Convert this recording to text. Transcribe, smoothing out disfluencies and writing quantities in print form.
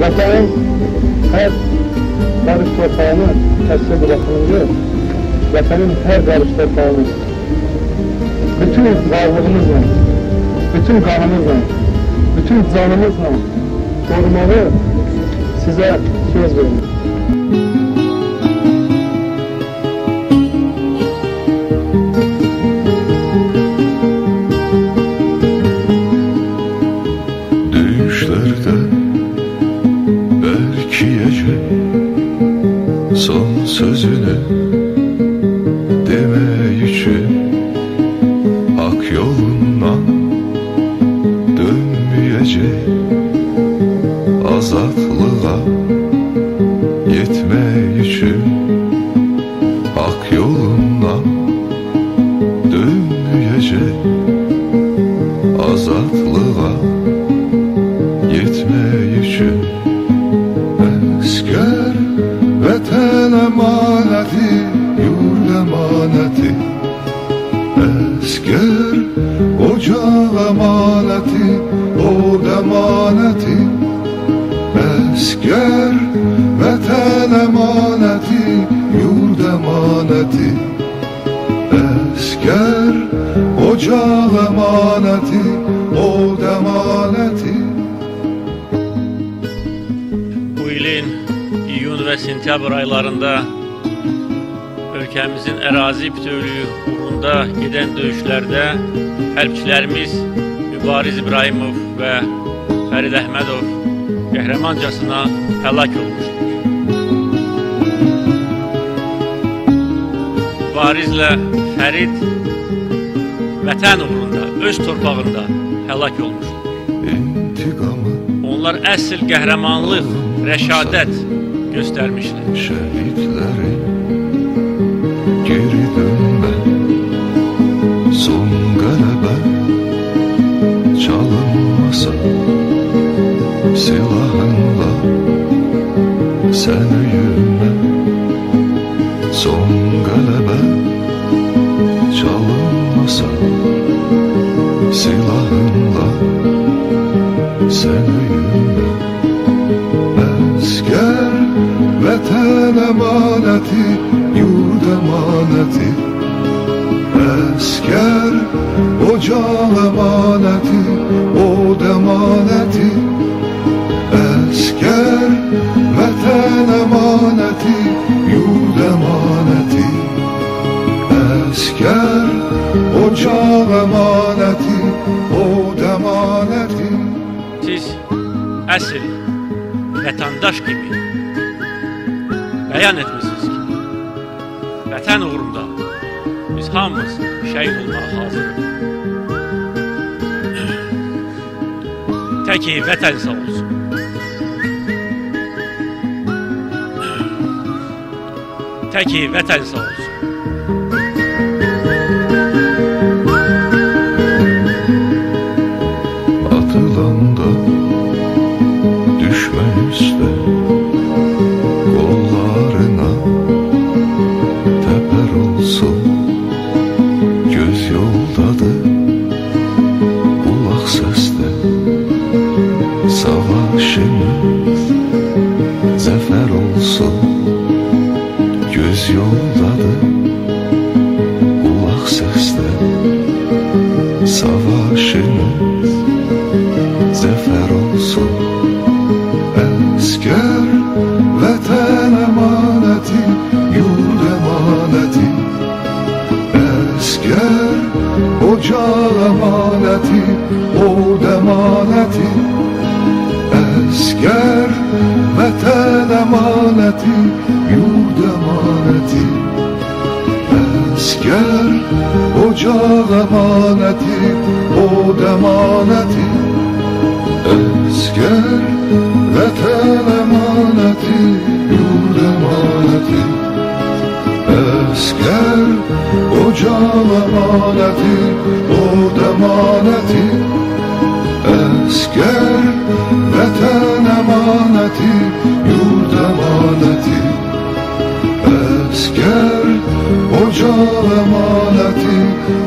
Vətənin hər qarış torpağını kəssə bıraxılınca, vətənin hər qarış torpağını bütün varlığımızla, bütün qanımızla, bütün canımızla korumalı sizə söz verin. Düşlerde belki son sözünü demek için hak yolundan dönmeyecek, azatlığa yetmek için hak yolundan dönmeyecek, azatlığa yetmek için. Esker vətən əmanəti, yurd əmanəti, esker ocaq əmanəti, od əmanəti, esker vətən əmanəti, yurd əmanəti, esker ocaq əmanəti, od əmanəti. İyun ve sentyabr aylarında ülkemizin erazi bütünlüğü uğrunda giden dövüşlerde hərbiçilərimiz Mübariz İbrahimov ve Fərid Əhmədov qəhrəmancasına həlak olmuşdur. Mübarizlə Fərid vətən uğrunda, öz torpağında həlak olmuşdur. Onlar əsl qəhrəmanlıq, rəşadət göstermişler. Şehitleri geri dönme, son galebe çalınmasa, silahınla sen öyünme, son galebe çalınmasa, silahınla sen öyünme. Esker vətən əmanəti, yurd əmanəti, esker ocaq əmanəti, od əmanəti, esker vətən əmanəti, yurd əmanəti, esker ocaq əmanəti, od əmanəti. Siz əsl vətəndaş gibi bəyan etmişsiniz ki, vətən uğrunda biz hamımız şəhid olmağa hazırıq. Təki vətən sağ olsun. Təki vətən sağ olsun. Atılanda düşme üstte, kollarına teper olsun. Göz yoldadır, kulak sesli, savaşımız zafer olsun. Göz yoldadır, kulak sesli, savaşımız zafer olsun. Esker vətən əmanəti, yurd əmanəti, esker ocaq əmanəti, od əmanəti, esker vətən əmanəti, yurd əmanəti, esker ocaq əmanəti, od əmanəti, esker vətən əmanəti, yurd əmanəti, esker ocaq əmanəti, od əmanəti, esker vətən əmanəti, yurd əmanəti, esker ocaq əmanəti,